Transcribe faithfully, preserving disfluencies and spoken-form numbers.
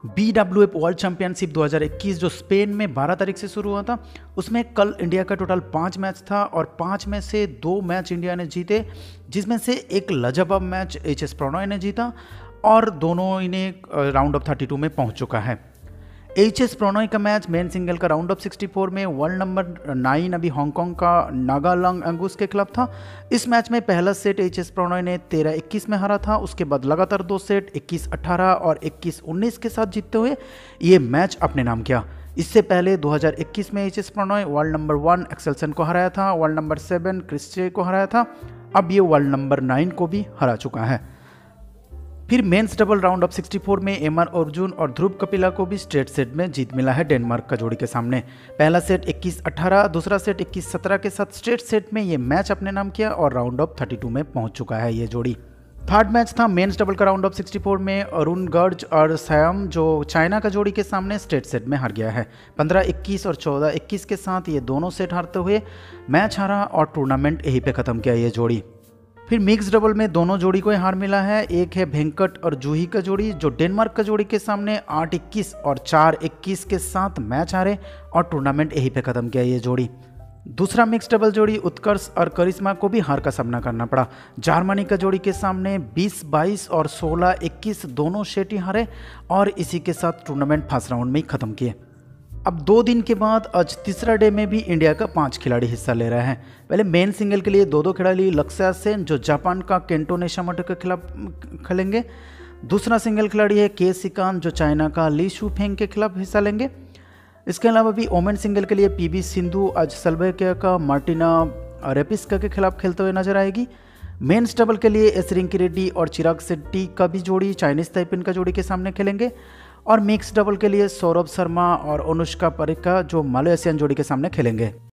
B W F world championship दो हज़ार इक्कीस जो स्पेन में बारह तारीख से शुरू हुआ था, उसमें कल इंडिया का टोटल पाँच मैच था और पाँच में से दो मैच इंडिया ने जीते, जिसमें से एक लाजवाब मैच एच एस प्रणॉय ने जीता और दोनों इन्हें राउंड ऑफ थर्टी टू में पहुंच चुका है। एच एस प्रणॉय का मैच मेन सिंगल का राउंड ऑफ सिक्सटी फोर में वर्ल्ड नंबर नाइन अभी हांगकांग का नागालंग अंगुस के खिलाफ था। इस मैच में पहला सेट एच एस प्रणॉय ने तेरह इक्कीस में हारा था। उसके बाद लगातार दो सेट इक्कीस अठारह और इक्कीस उन्नीस के साथ जीतते हुए ये मैच अपने नाम किया। इससे पहले दो हज़ार इक्कीस में H S Prannoy world number one Axelsen को हराया था, वर्ल्ड नंबर सेवन क्रिस्चे को हराया था। अब ये वर्ल्ड नंबर नाइन को भी हरा चुका है। फिर men's double round of sixty four में एम आर अर्जुन और ध्रुव कपिला को भी स्ट्रेट सेट में जीत मिला है डेनमार्क का जोड़ी के सामने। पहला सेट इक्कीस अठारह, दूसरा सेट इक्कीस सत्रह के साथ स्ट्रेट सेट में ये मैच अपने नाम किया और राउंड ऑफ थर्टी टू में पहुंच चुका है ये जोड़ी। थर्ड मैच था मेंस डबल का राउंड ऑफ सिक्सटी फोर में अरुण गर्ज और सयम जो चाइना का जोड़ी के सामने स्ट्रेट सेट में हार गया है। पंद्रह इक्कीस और चौदह इक्कीस के साथ ये दोनों सेट हारते हुए मैच हारा और टूर्नामेंट यहीं पे खत्म किया ये जोड़ी। फिर मिक्स डबल में दोनों जोड़ी को हार मिला है। एक है वेंकट और जूही का जोड़ी जो डेनमार्क का जोड़ी के सामने आठ इक्कीस और चार इक्कीस के साथ मैच हारे और टूर्नामेंट यहीं पे खत्म किया ये जोड़ी। दूसरा मिक्स डबल जोड़ी उत्कर्ष और करिश्मा को भी हार का सामना करना पड़ा। जर्मनी का जोड़ी के सामने बीस बाईस और सोलह इक्कीस दोनों सेट ही हारे और इसी के साथ टूर्नामेंट फर्स्ट राउंड में ही खत्म किए। अब दो दिन के बाद आज तीसरा डे में भी इंडिया का पांच खिलाड़ी हिस्सा ले रहे हैं। पहले मेन सिंगल के लिए दो दो खिलाड़ी लक्ष्या सेन जो जापान का केंटो नेशामोटो के खिलाफ खेलेंगे। दूसरा सिंगल खिलाड़ी है के सिकान जो चाइना का ली शूफेंग के खिलाफ हिस्सा लेंगे। इसके अलावा भी ओमेन सिंगल के लिए पी वी सिंधु आज स्लोवाकिया का मार्टिना रेपिस्का के खिलाफ खेलते हुए नजर आएगी। मेन्स डबल के लिए एस रिंकी रेड्डी और चिराग शेट्टी का भी जोड़ी चाइनीज ताइपिन का जोड़ी के सामने खेलेंगे और मिक्स डबल के लिए सौरभ शर्मा और अनुष्का पारिक जो मलेशियन जोड़ी के सामने खेलेंगे।